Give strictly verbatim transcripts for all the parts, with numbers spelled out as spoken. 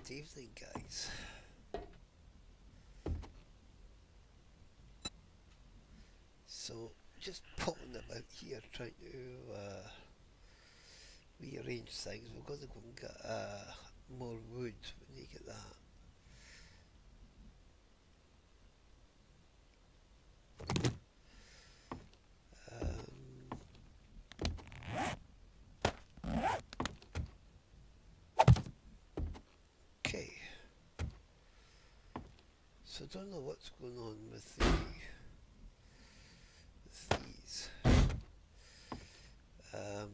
Good evening, guys. So, just pulling about here, trying to uh, rearrange things. We're going to go and get uh, more wood when you get that. Um, okay. So, I don't know what's going on with the with these. Um,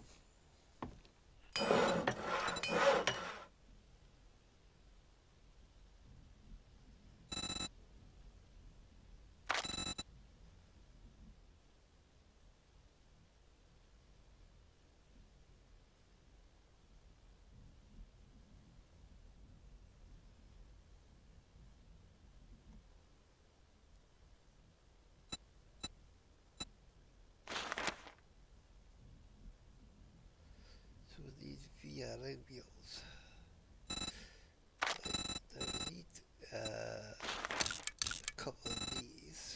so these V R M wheels. Now we need uh, a couple of these.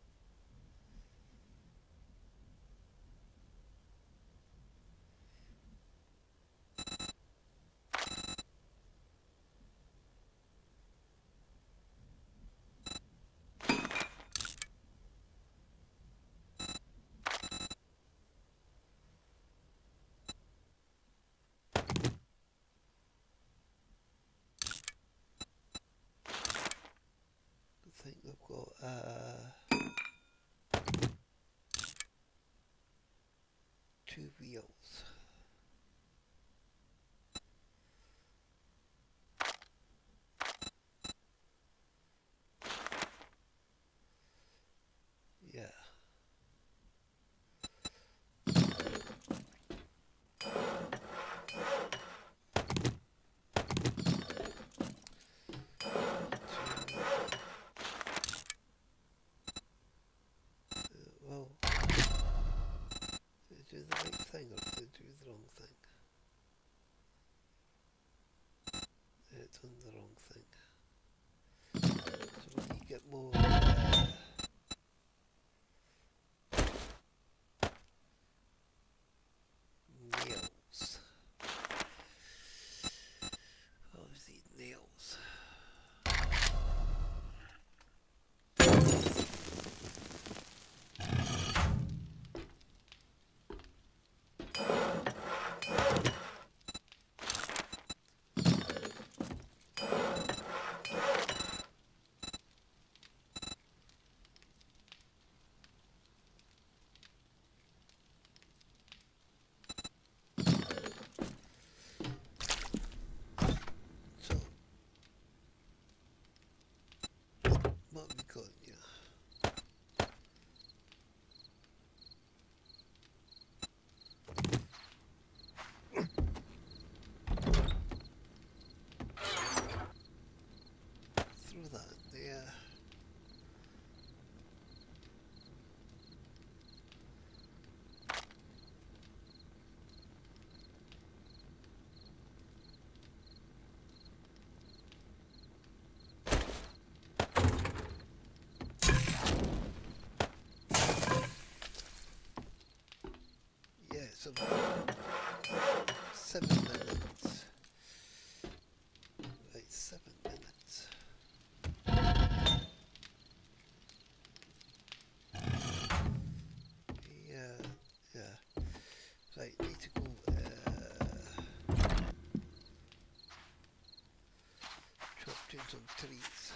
I think we've got uh, two wheels. Yeah. Well, did they do the right thing or did they do the wrong thing? They've done the wrong thing. So when you get more uh, nails, obviously nails. So what we got here? Throw that in there. Yeah, so seven minutes. Right, seven minutes. Yeah, yeah. Right, need to go uh, chop down some trees.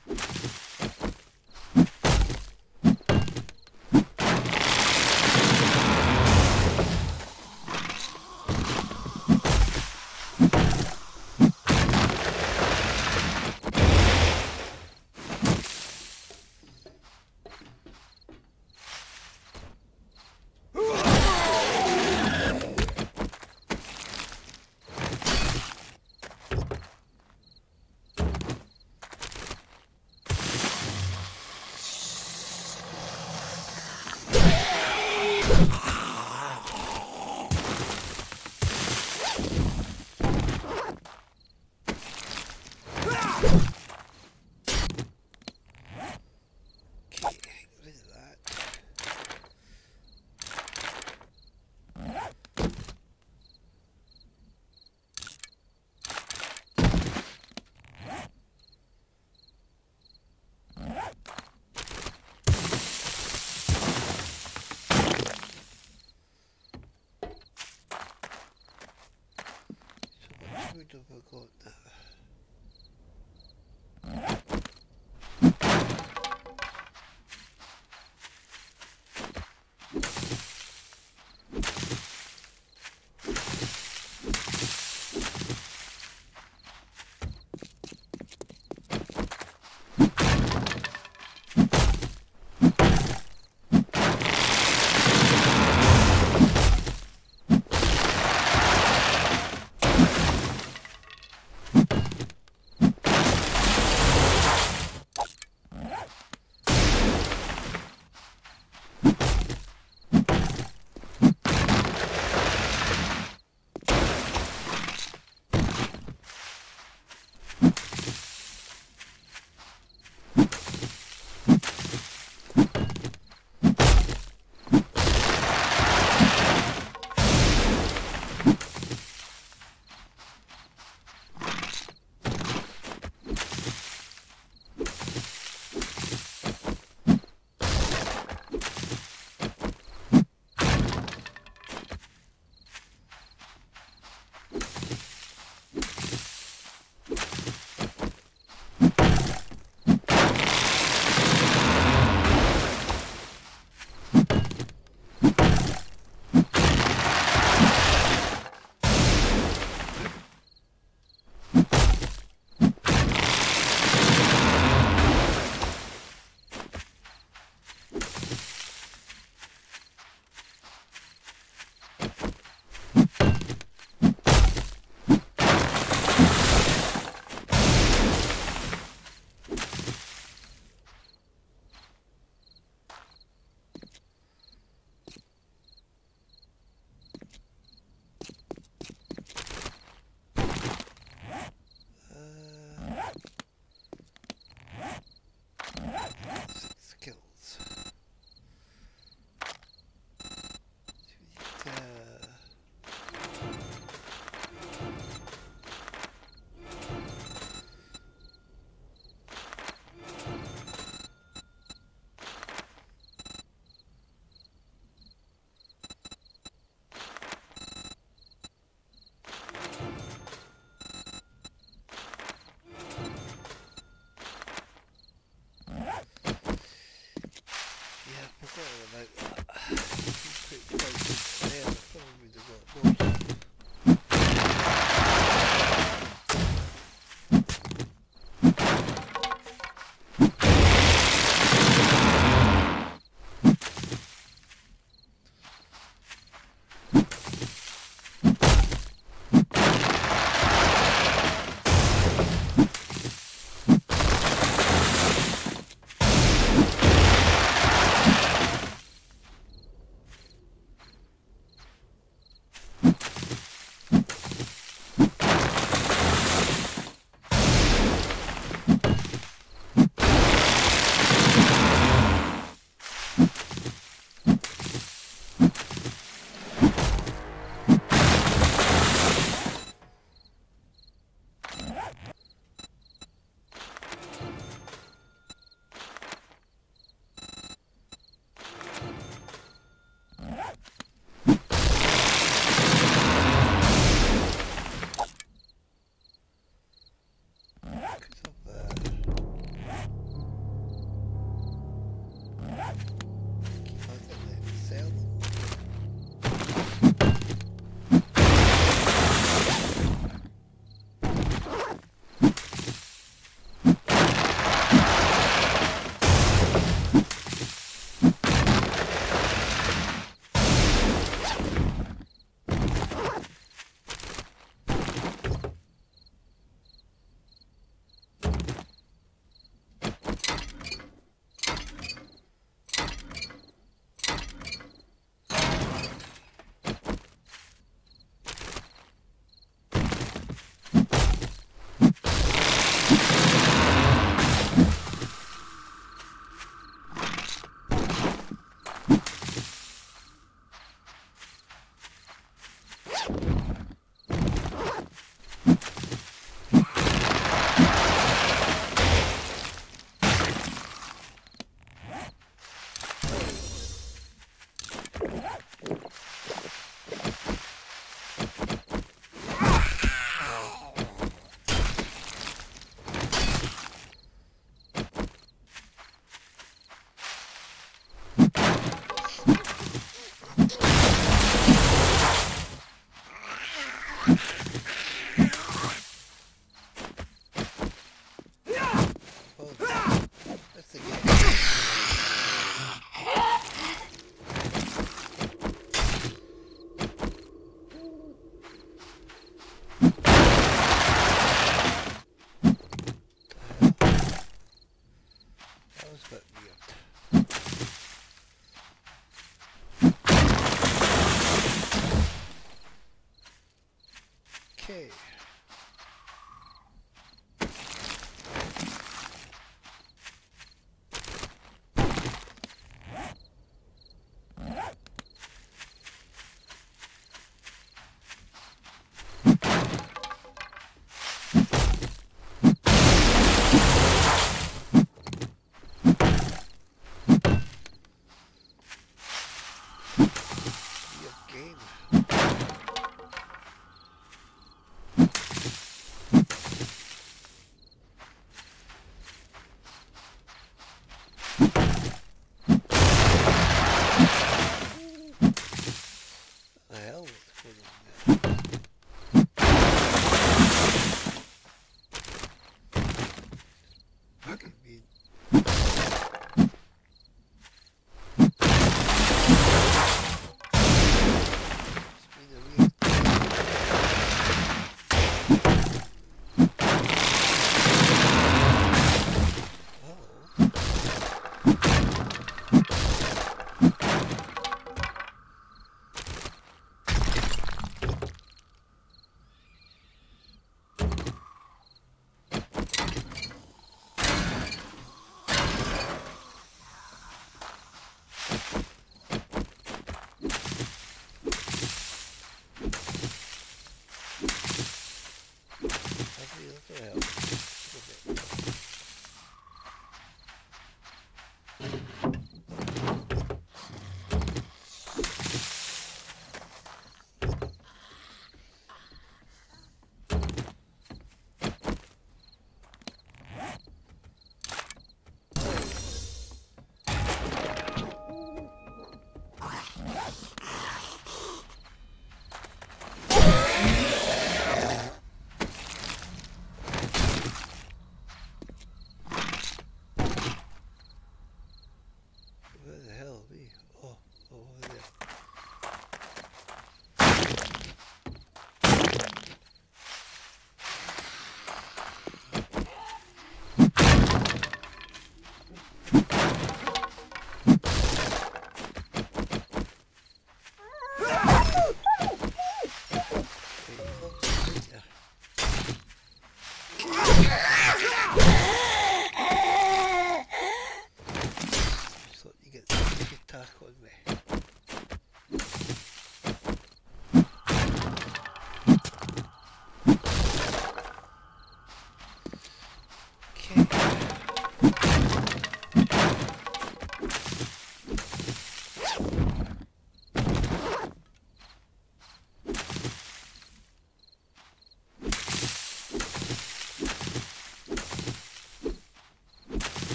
Would have I got now? was a bit weird. Okay.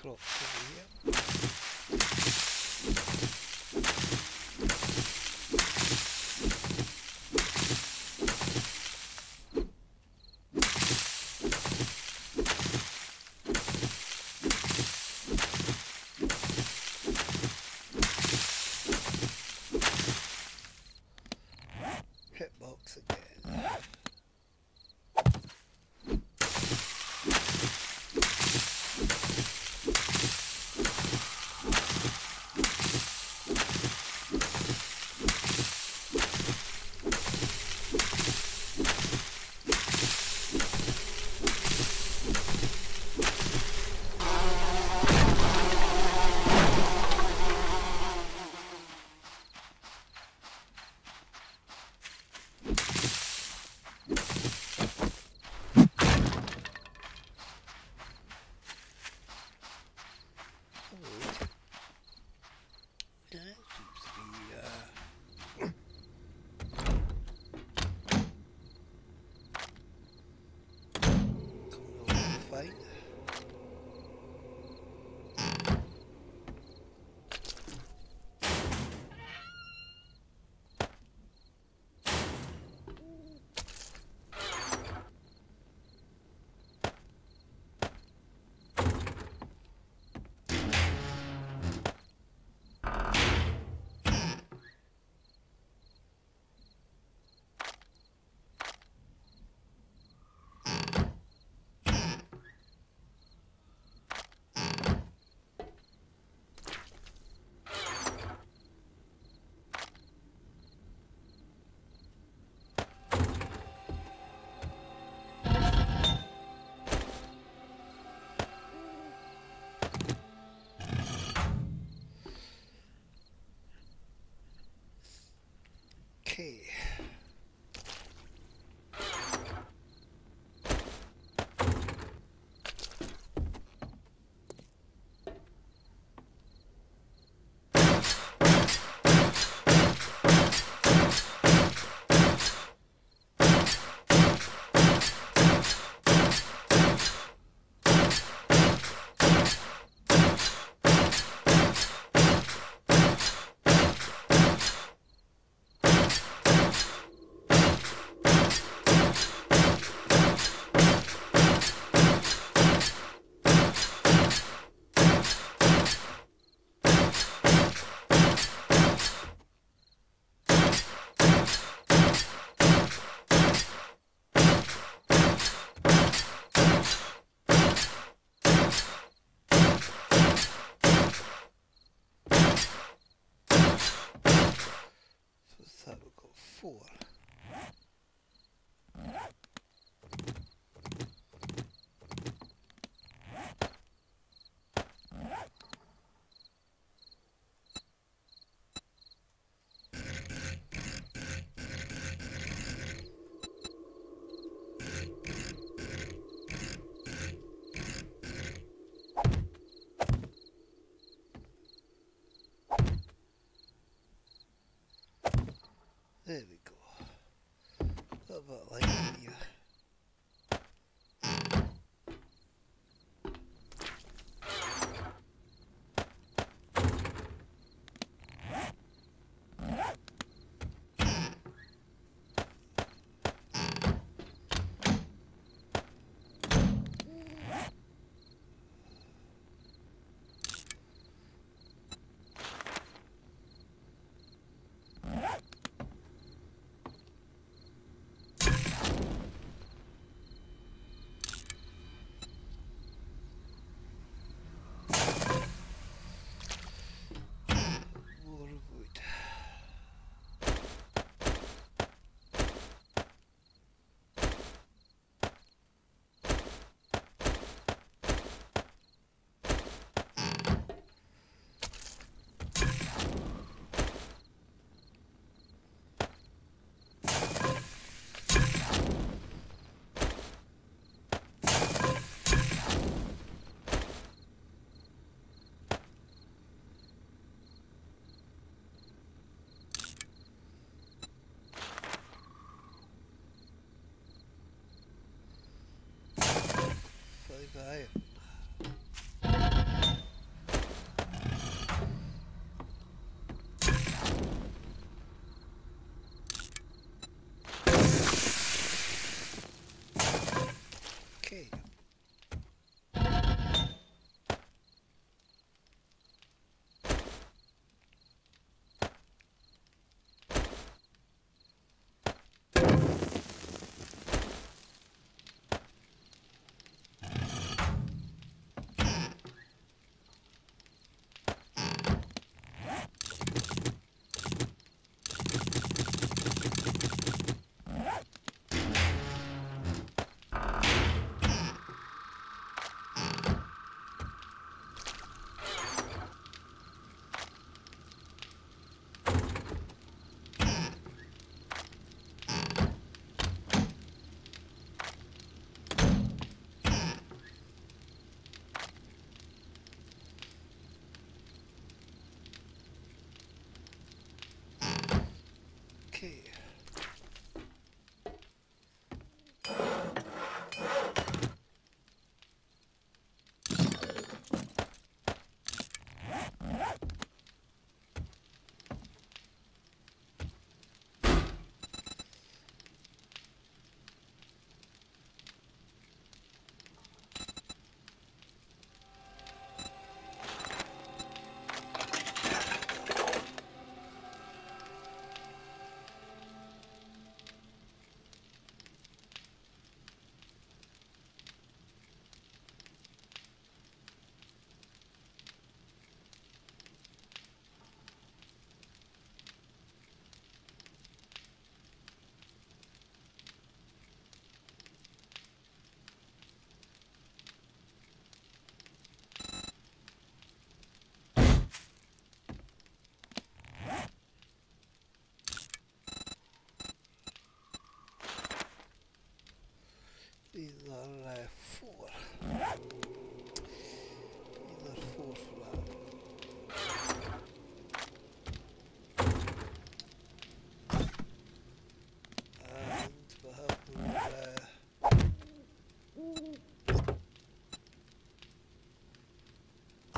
crops over here. Hitbox again. Okay. So we've got four. There we go. What about like here? Five iron.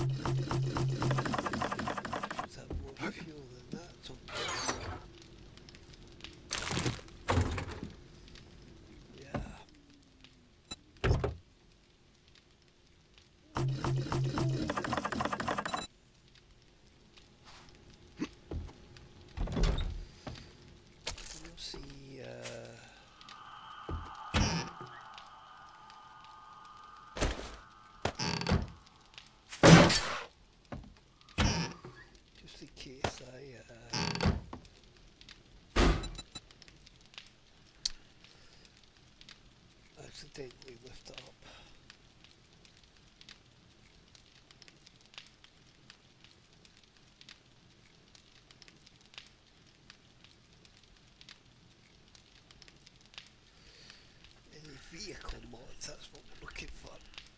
Is that more fuel than that? So, yeah. We'll see. Uh, just in case I uh, accidentally lift it up. Any vehicle mods, that's what we're looking for.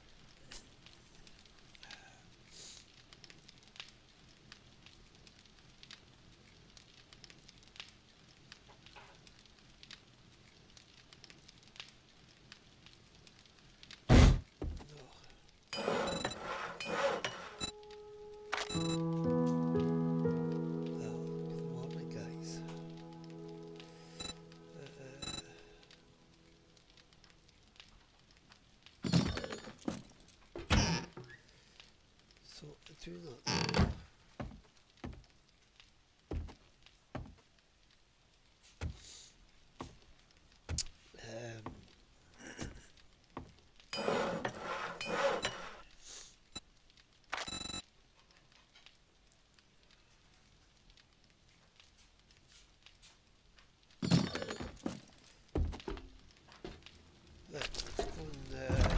So I do not know. Um, let's go and uh,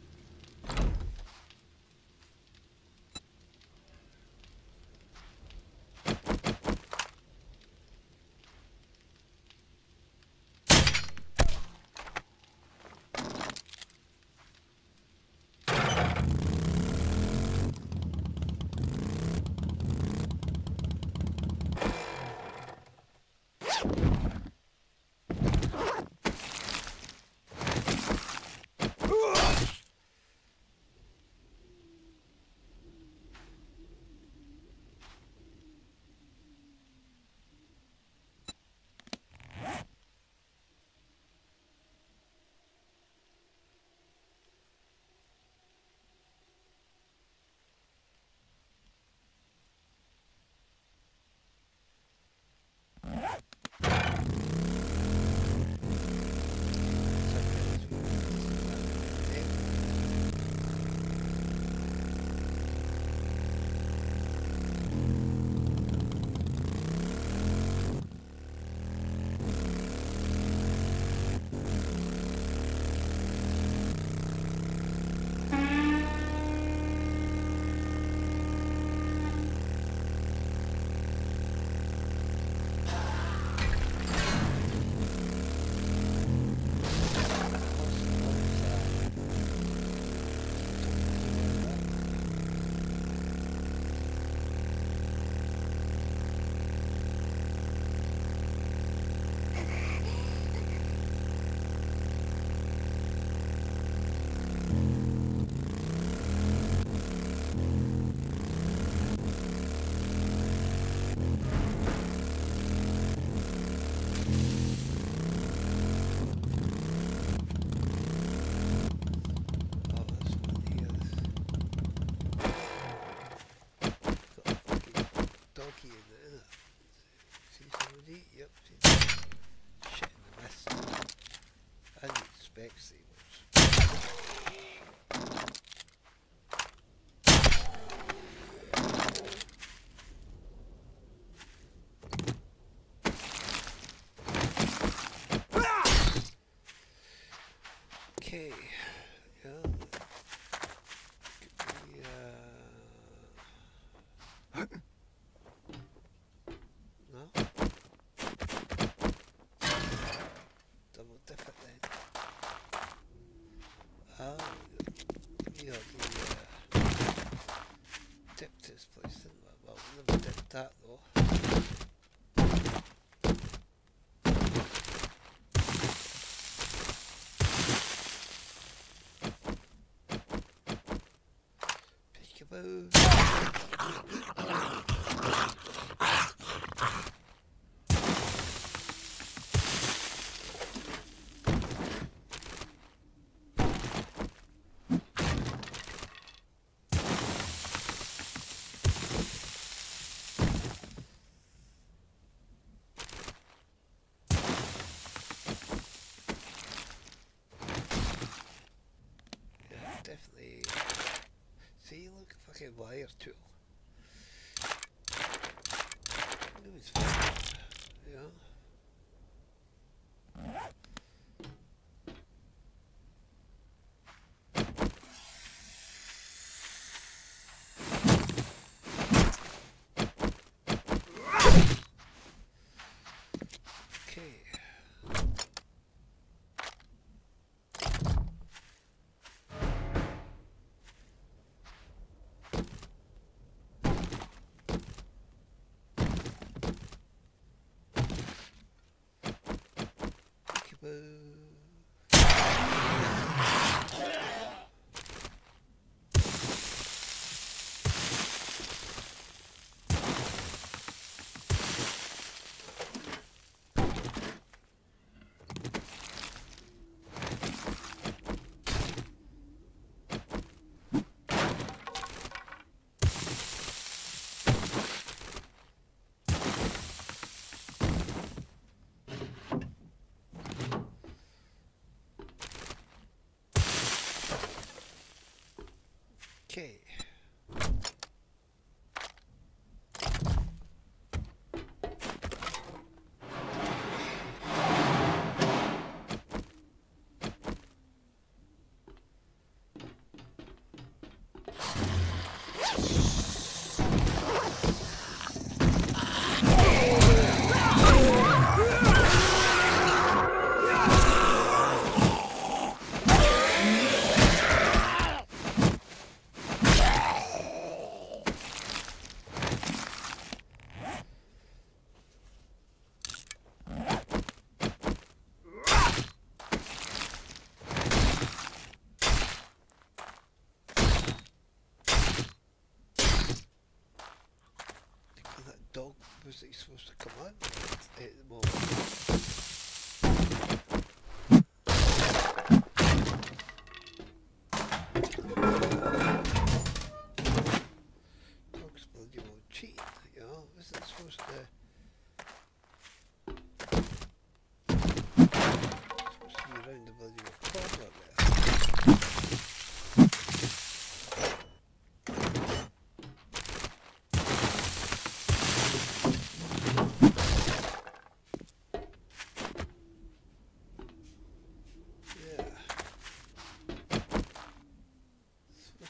donkey in there, isn't it? See somebody? Yep. See shit in the mist. I didn't expect to see much. Okay. Yeah. Could be, uh... no? Double dip it then. Ah, we got the uh, dip this place, didn't we? Well, we never did that though. Peekaboo. Definitely. See, look, fucking wire tool. It was fun, you know. Okay. Okay. Dog was he supposed to come on at the moment? Dog's bloody well cheap, you know, isn't supposed to supposed to be around the bloody well corner there.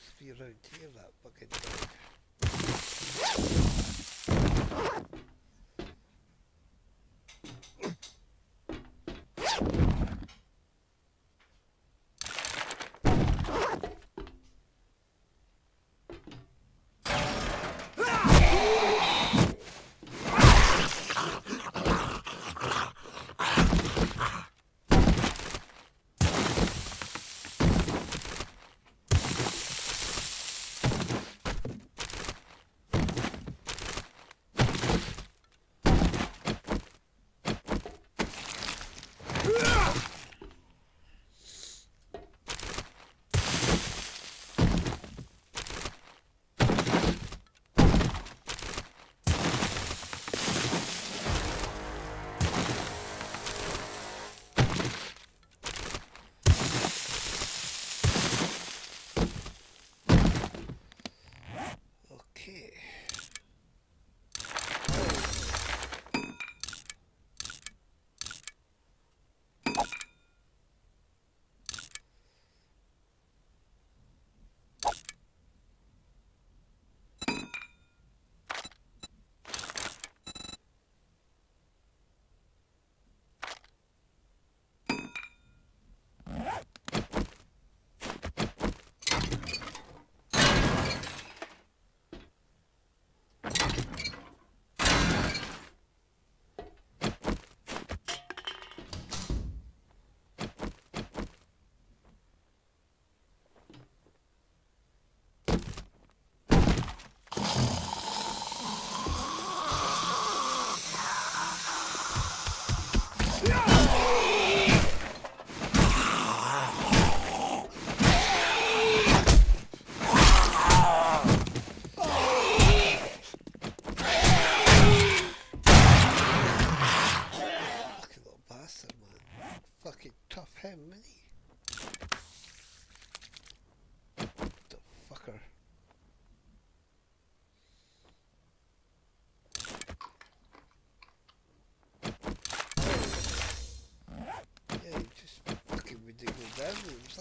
Around here, that bucket dog.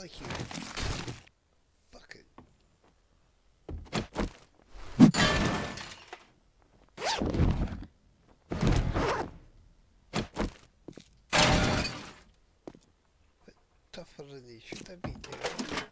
like you bucket. Tougher than he should have been there.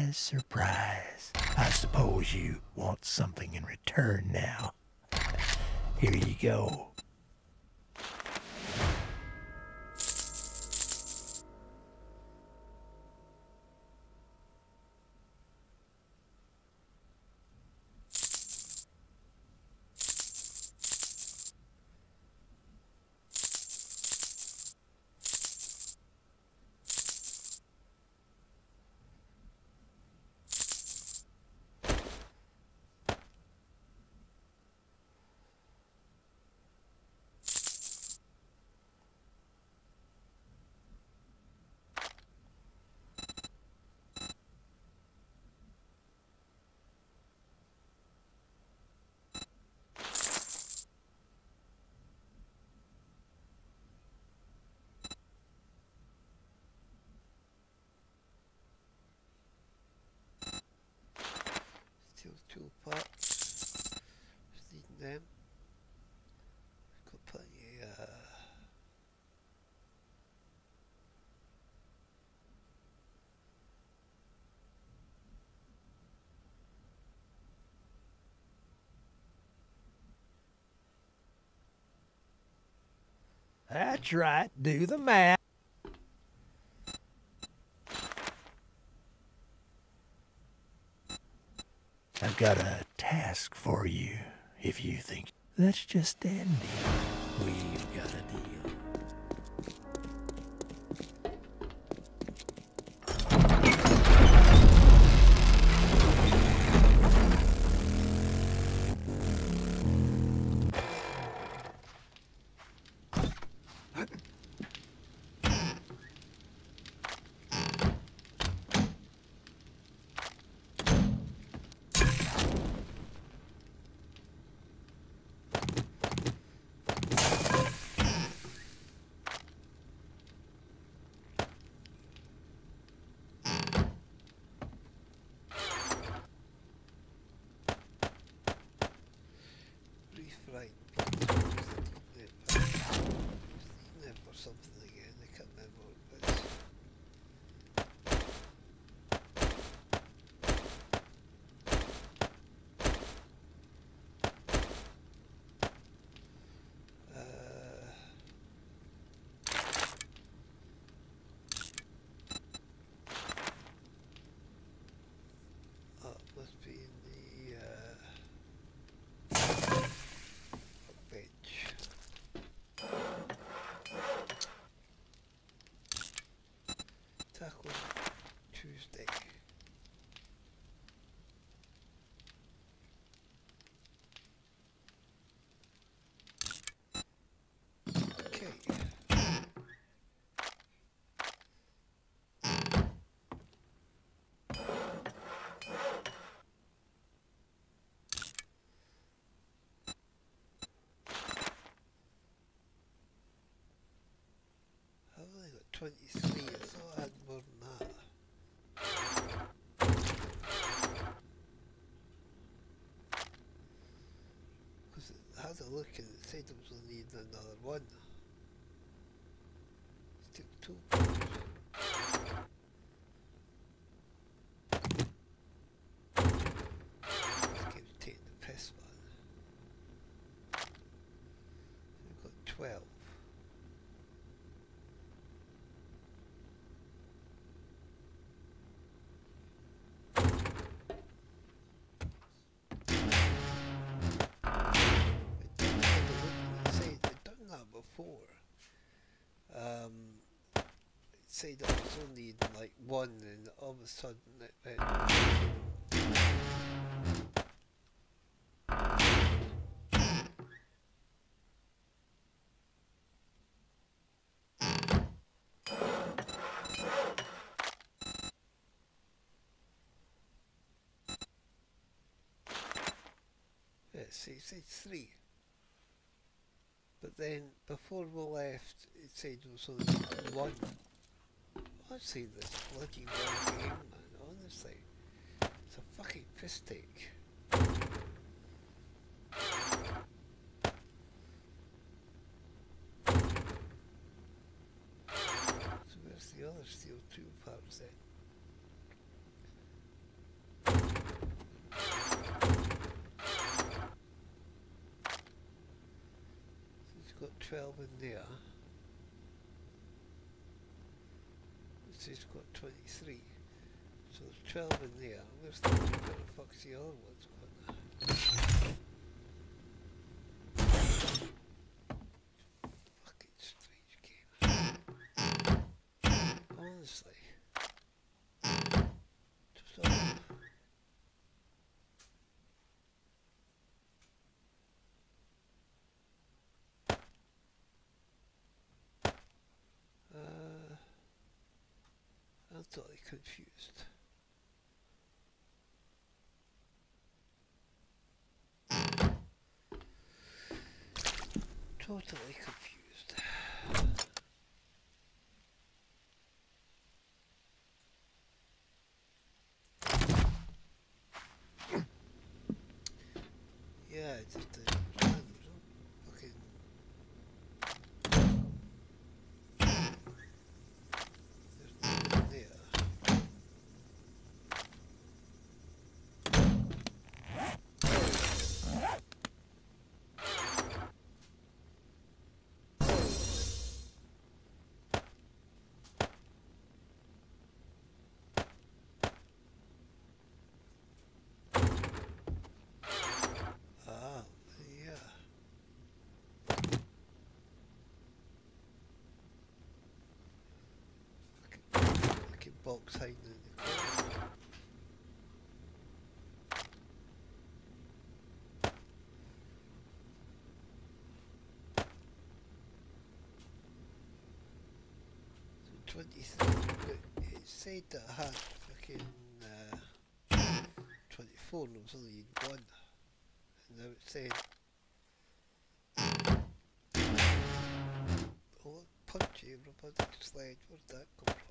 Surprise, surprise. I suppose you want something in return now. Here you go. Still two parts. Just needing them. Got plenty uh That's right, do the math. I've got a task for you, if you think. That's just dandy. We've got a deal. right. Just needing them for something again. I can't remember what it was. Uh, oh, it must be in the uh, bench. Tackle Tuesday. Okay. I've only got twenty-three, I thought I had more than that. Because I had a look and it said I was only needing another one. Still two parts. This game's taking the piss, man. We've got twelve. Before, um, it said I was only in like one, and all of a sudden it went. Yeah, see, it said three. But then, before we left, it said it was only one. Honestly, this bloody one game, man, honestly. It's a fucking piss take. So where's the other steel two parts then? got twelve in there. This has got twenty-three. So there's twelve in there. Where's the, where the fuck's the other ones gone? Fucking strange game. Honestly. Just all Uh, I'm totally confused. Totally confused. Yeah, it's just a random fucking. There's nothing there. Ah, yeah. Fucking box hiding in the corner. So twenty-three, but it said that I had fucking uh, twenty-four and it was only in one. And now it's saying, oh, punchy robotic sled, where'd that come from?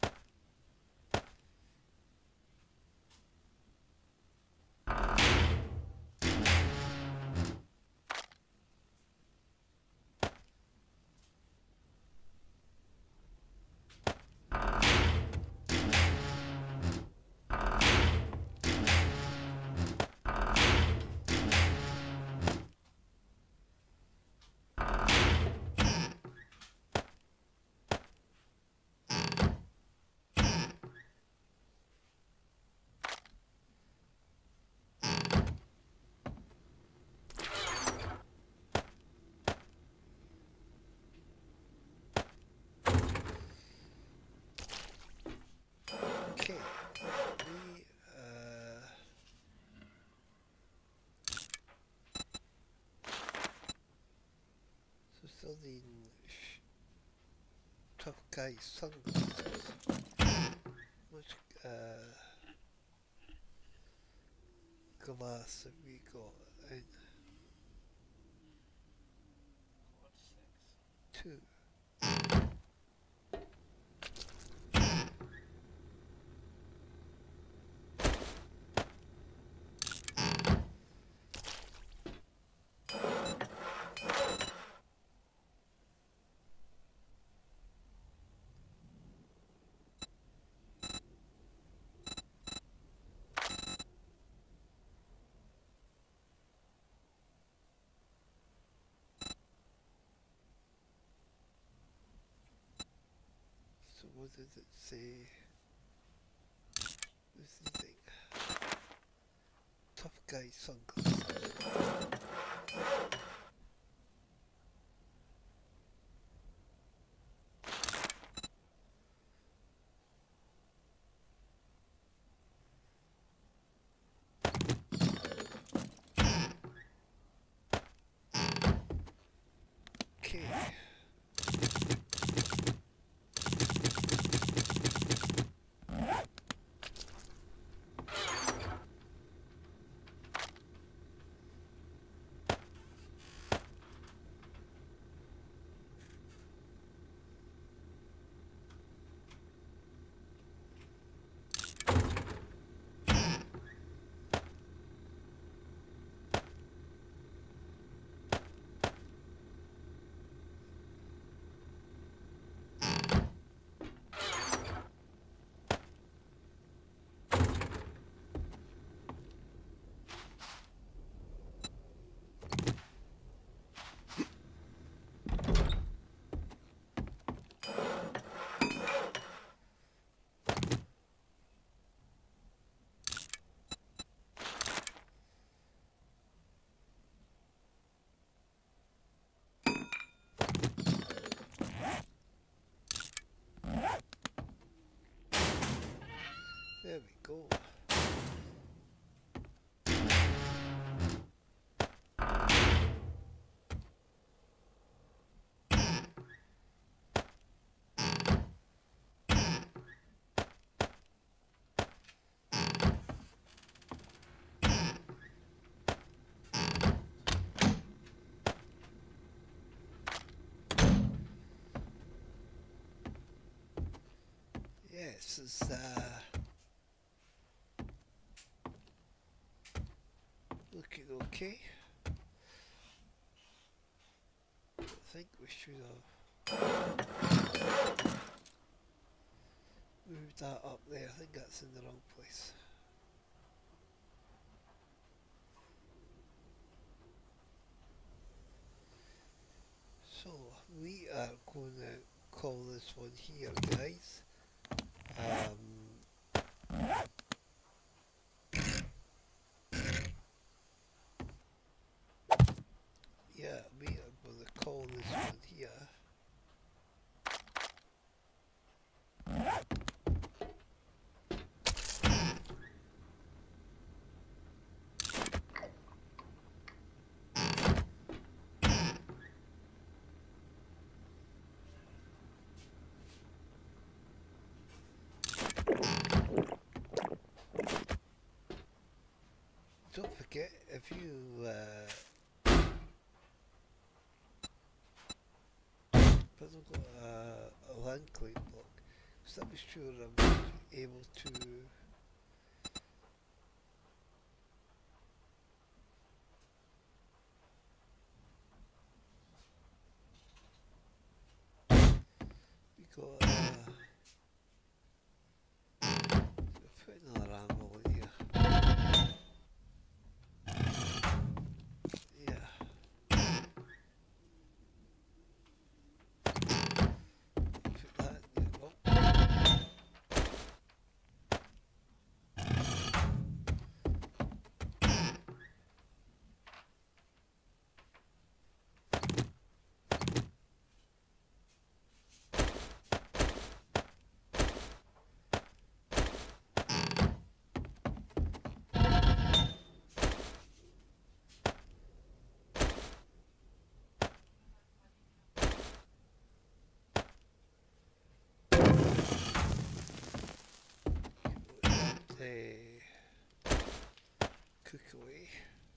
Okay, we, uh, so still the sh tough guy sunglasses. Which, uh, glass have we got in? Two. So what does it say? This is the thing. Tough guy sunglasses. Okay. There we go. Yes, it's uh, looking okay. I think we should have moved that up there. I think that's in the wrong place. So we are going to call this one here, guys. Um, yeah, we are going to call this one here. Don't forget, if you uh, hasn't got a, a land claim block, so that was sure I'm able to we got uh, put another animal in here. Yeah. Put that in there. Oh. Uh, cook away.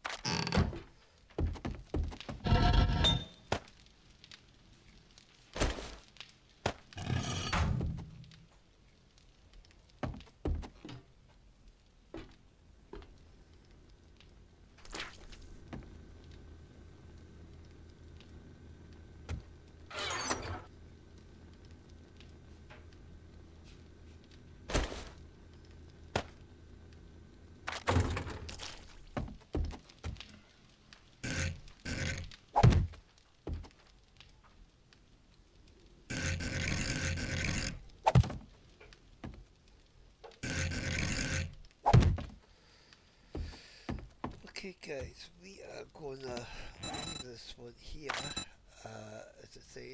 Okay guys, we are gonna leave this one here, uh, as I said,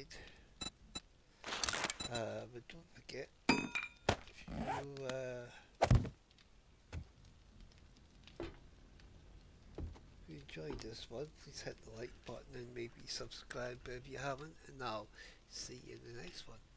uh, but don't forget, if you, uh, if you enjoyed this one, please hit the like button and maybe subscribe if you haven't, and I'll see you in the next one.